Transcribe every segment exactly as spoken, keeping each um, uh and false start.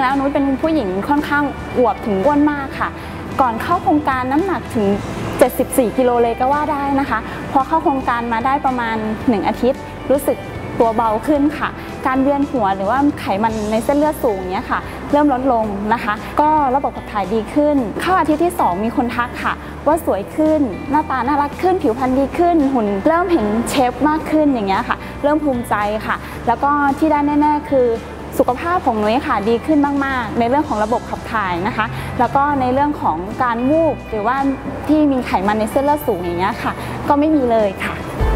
แล้วนุ้ยเป็นผู้หญิงค่อนข้างอวบถึงอ้วนมากค่ะก่อนเข้าโครงการน้ำหนักถึงเจ็ดสิบสี่กิโลเลยก็ว่าได้นะคะพอเข้าโครงการมาได้ประมาณหนึ่งอาทิตย์รู้สึกตัวเบาขึ้นค่ะการเวียนหัวหรือว่าไขมันในเส้นเลือดสูงเนี้ยค่ะเริ่มลดลงนะคะก็ระบบขับถ่ายดีขึ้นเข้าอาทิตย์ที่สองมีคนทักค่ะว่าสวยขึ้นหน้าตาน่ารักขึ้นผิวพรรณดีขึ้นหุ่นเริ่มเห็นเชฟมากขึ้นอย่างเงี้ยค่ะเริ่มภูมิใจค่ะแล้วก็ที่ได้แน่ๆคือสุขภาพของนุ้ยค่ะดีขึ้นมากๆในเรื่องของระบบขับถ่ายนะคะแล้วก็ในเรื่องของการวูบหรือว่าที่มีไขมันในเส้นเลือดสูงอย่างเงี้ยค่ะก็ไม่มีเลยค่ะ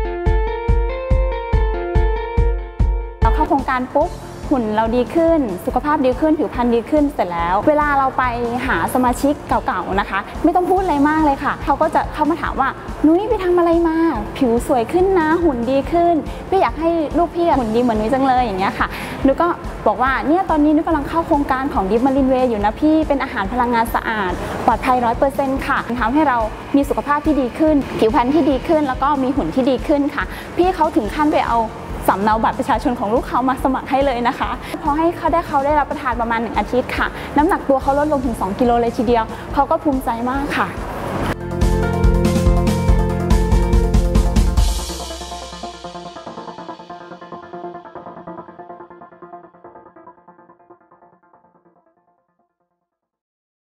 เราเข้าโครงการปุ๊บหุ่นเราดีขึ้นสุขภาพดีขึ้นผิวพรรณดีขึ้นเสร็จแล้วเวลาเราไปหาสมาชิกเก่าๆนะคะไม่ต้องพูดอะไรมากเลยค่ะเขาก็จะเข้ามาถามว่านุ้ยไปทำอะไรมาผิวสวยขึ้นนะหุ่นดีขึ้นพี่อยากให้ลูกพี่หุ่นดีเหมือนนุ้ยจังเลยอย่างเงี้ยค่ะนุ้ยก็บอกว่าเนี่ยตอนนี้นุ้ยกำลังเข้าโครงการของดิฟมารินเวย์อยู่นะพี่เป็นอาหารพลังงานสะอาดปลอดภัยร้อยเปอร์เซ็นต์ค่ะทำให้เรามีสุขภาพที่ดีขึ้นผิวพรรณที่ดีขึ้นแล้วก็มีหุ่นที่ดีขึ้นค่ะพี่เขาถึงขั้นไปเอาสำเนาบัตรประชาชนของลูกเขามาสมัครให้เลยนะคะพอให้เขาได้เขาได้รับประทานประมาณหนึ่งอาทิตย์ค่ะน้ำหนักตัวเขาลดลงถึงสองกิโลเลยทีเดียวเขาก็ภูมิใจมากค่ะ